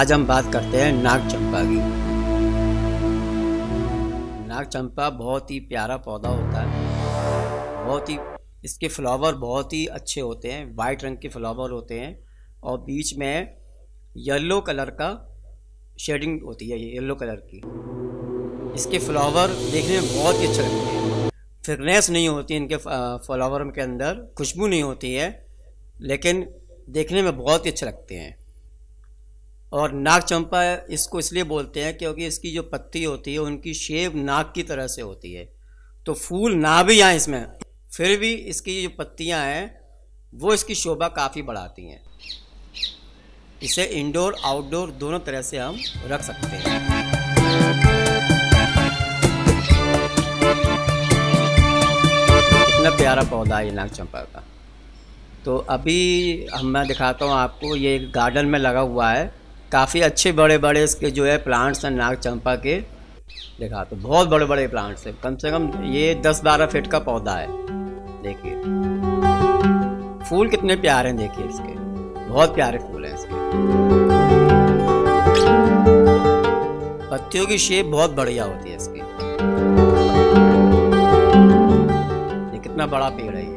आज हम बात करते हैं नाग चंपा की। नाग चंपा बहुत ही प्यारा पौधा होता है, बहुत ही इसके फ्लावर बहुत ही अच्छे होते हैं, वाइट रंग के फ्लावर होते हैं और बीच में येलो कलर का शेडिंग होती है, येलो कलर की। इसके फ्लावर देखने में बहुत ही अच्छे लगते हैं। फ्रेगनेंस नहीं होती इनके फ्लावर के अंदर, खुशबू नहीं होती है, लेकिन देखने में बहुत ही अच्छे लगते हैं। और नाग चंपा इसको इसलिए बोलते हैं क्योंकि इसकी जो पत्ती होती है उनकी शेप नाग की तरह से होती है। तो फूल ना भी आए इसमें, फिर भी इसकी जो पत्तियां हैं वो इसकी शोभा काफ़ी बढ़ाती हैं। इसे इंडोर आउटडोर दोनों तरह से हम रख सकते हैं। कितना प्यारा पौधा है ये नाग चंपा का। तो अभी मैं दिखाता हूँ आपको, ये एक गार्डन में लगा हुआ है। काफ़ी अच्छे बड़े बड़े इसके जो है प्लांट्स हैं नाग चंपा के। देखा तो बहुत बड़े बड़े प्लांट्स हैं, कम से कम ये 10-12 फीट का पौधा है। देखिए फूल कितने प्यारे हैं, देखिए इसके बहुत प्यारे फूल हैं इसके। पत्तियों की शेप बहुत बढ़िया होती है इसकी। ये कितना बड़ा पेड़ है ये।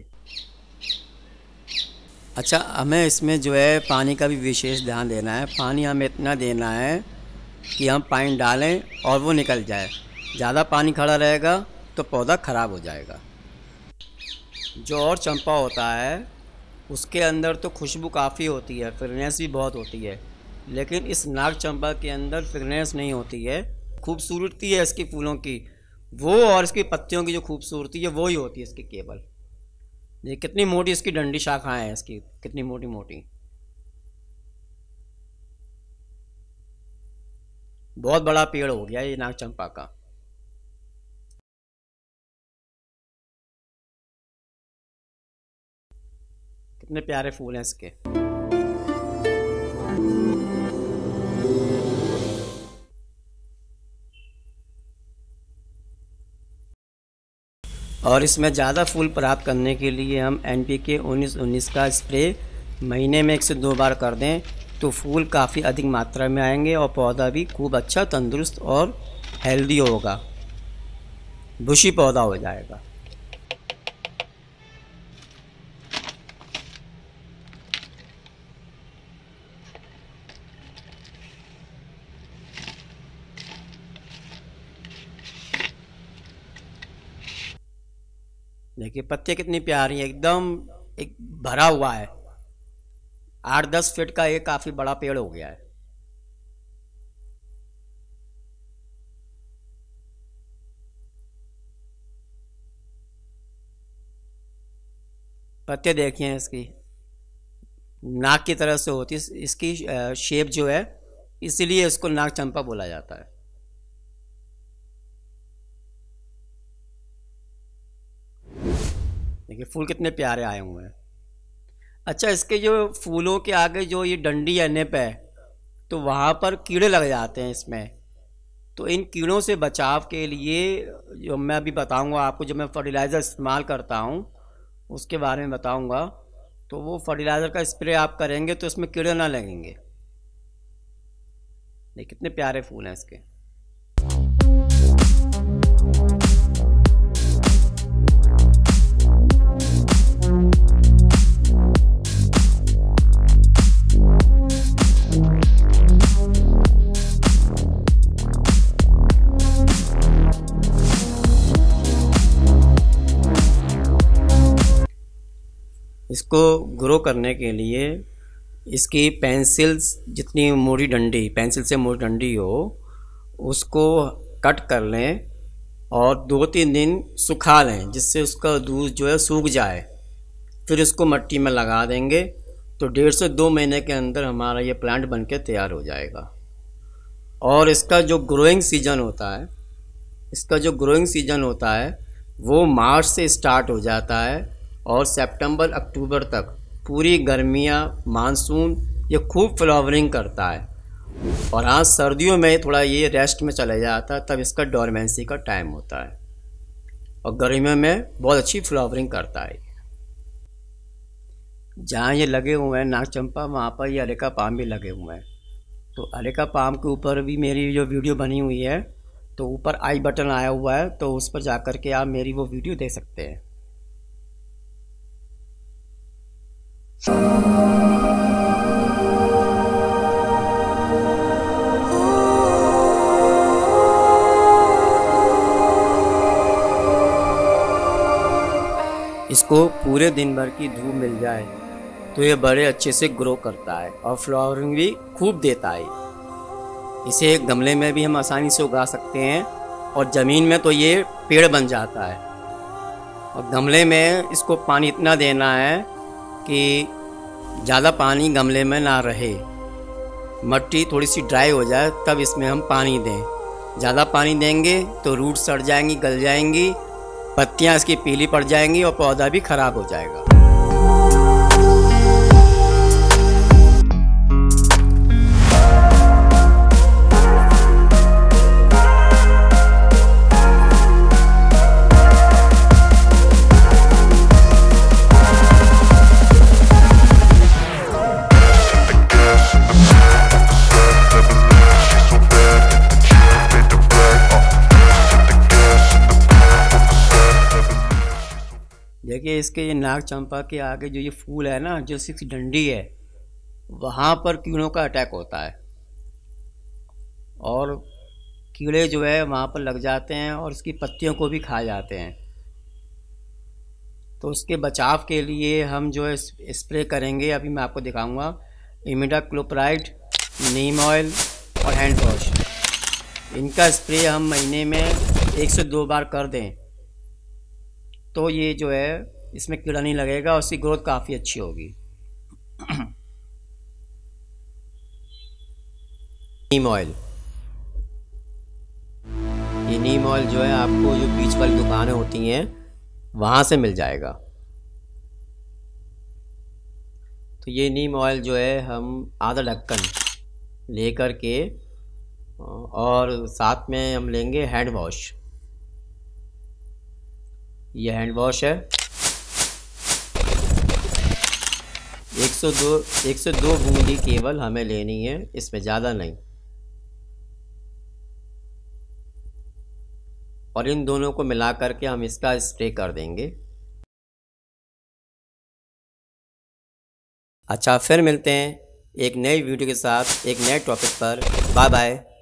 अच्छा, हमें इसमें जो है पानी का भी विशेष ध्यान देना है। पानी हमें इतना देना है कि हम पानी डालें और वो निकल जाए। ज़्यादा पानी खड़ा रहेगा तो पौधा ख़राब हो जाएगा। जो और चंपा होता है उसके अंदर तो खुशबू काफ़ी होती है, फ्रेगनेंस भी बहुत होती है, लेकिन इस नाग चंपा के अंदर फ्रेगनेंस नहीं होती है। खूबसूरती है इसकी फूलों की वो, और इसकी पत्तियों की जो खूबसूरती है वो ही होती है इसकी केवल। ये कितनी मोटी इसकी डंडी शाखाएं हैं इसकी, कितनी मोटी मोटी। बहुत बड़ा पेड़ हो गया ये नाग चंपा का। कितने प्यारे फूल हैं इसके। और इसमें ज़्यादा फूल प्राप्त करने के लिए हम NPK 19-19 का स्प्रे महीने में 1 से 2 बार कर दें तो फूल काफ़ी अधिक मात्रा में आएंगे और पौधा भी खूब अच्छा तंदुरुस्त और हेल्दी होगा, बुशी पौधा हो जाएगा। देखिए पत्ते कितनी प्यारी हैं, एकदम एक भरा हुआ है। 8-10 फीट का ये काफ़ी बड़ा पेड़ हो गया है। पत्ते देखिए इसकी नाग की तरह से होती है इसकी शेप जो है, इसीलिए इसको नाग चंपा बोला जाता है। देखिए फूल कितने प्यारे आए हुए हैं। अच्छा, इसके जो फूलों के आगे जो ये डंडी है, निप है, तो वहाँ पर कीड़े लग जाते हैं इसमें। तो इन कीड़ों से बचाव के लिए जो मैं अभी बताऊंगा आपको, जो मैं फर्टिलाइज़र इस्तेमाल करता हूँ उसके बारे में बताऊंगा। तो वो फर्टिलाइज़र का स्प्रे आप करेंगे तो इसमें कीड़े ना लगेंगे। देखिए कितने प्यारे फूल हैं इसके। इसको ग्रो करने के लिए इसकी पेंसिल्स जितनी मोटी डंडी, पेंसिल से मोटी डंडी हो, उसको कट कर लें और 2-3 दिन सुखा लें जिससे उसका दूध जो है सूख जाए। फिर इसको मिट्टी में लगा देंगे तो 1.5 से 2 महीने के अंदर हमारा ये प्लांट बनके तैयार हो जाएगा। और इसका जो ग्रोइंग सीजन होता है, वो मार्च से स्टार्ट हो जाता है और सितंबर अक्टूबर तक पूरी गर्मियाँ, मानसून ये खूब फ्लावरिंग करता है। और हाँ, सर्दियों में थोड़ा ये रेस्ट में चले जाता है, तब इसका डोरमेंसी का टाइम होता है। और गर्मियों में बहुत अच्छी फ्लावरिंग करता है। जहाँ ये लगे हुए हैं नाग चंपा, वहाँ पर ये अरेका पाम भी लगे हुए हैं। तो अरेका पाम के ऊपर भी मेरी जो वीडियो बनी हुई है, तो ऊपर आई बटन आया हुआ है, तो उस पर जा कर के आप मेरी वो वीडियो देख सकते हैं। इसको पूरे दिन भर की धूप मिल जाए तो ये बड़े अच्छे से ग्रो करता है और फ्लावरिंग भी खूब देता है। इसे एक गमले में भी हम आसानी से उगा सकते हैं और ज़मीन में तो ये पेड़ बन जाता है। और गमले में इसको पानी इतना देना है कि ज़्यादा पानी गमले में ना रहे, मिट्टी थोड़ी सी ड्राई हो जाए तब इसमें हम पानी दें। ज़्यादा पानी देंगे तो रूट सड़ जाएंगी, गल जाएंगी, पत्तियाँ इसकी पीली पड़ जाएंगी और पौधा भी ख़राब हो जाएगा। देखिए इसके ये नाग चंपा के आगे जो ये फूल है ना, जो 6 डंडी है, वहाँ पर कीड़ों का अटैक होता है और कीड़े जो है वहाँ पर लग जाते हैं और इसकी पत्तियों को भी खा जाते हैं। तो उसके बचाव के लिए हम जो है स्प्रे करेंगे, अभी मैं आपको दिखाऊंगा। इमिडाक्लोप्राइड, नीम ऑयल और हैंड वॉश, इनका स्प्रे हम महीने में 1 से 2 बार कर दें तो ये जो है इसमें कीड़ा नहीं लगेगा और उसकी ग्रोथ काफ़ी अच्छी होगी। नीम ऑयल, ये नीम ऑयल जो है आपको जो बीच वाली दुकानें होती हैं वहाँ से मिल जाएगा। तो ये नीम ऑयल जो है हम आधा ढक्कन ले कर के और साथ में हम लेंगे हैंड वॉश। ये हैंड वॉश है, 102 बूंदी केवल हमें लेनी है, इसमें ज़्यादा नहीं। और इन दोनों को मिला करके हम इसका स्प्रे कर देंगे। अच्छा, फिर मिलते हैं एक नई वीडियो के साथ एक नए टॉपिक पर। Bye bye.